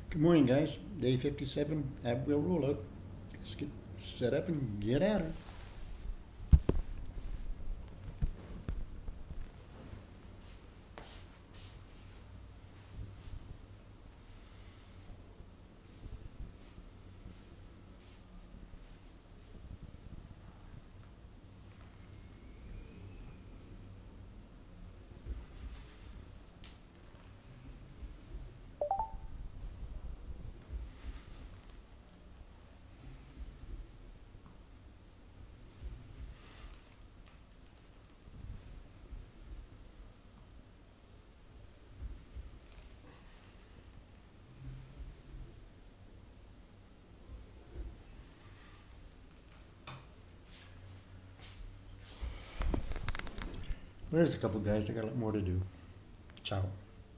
Good morning, guys. Day 57 at Wheel Rollout. Let's get set up and get at her. There's a couple guys. I got a lot more to do. Ciao.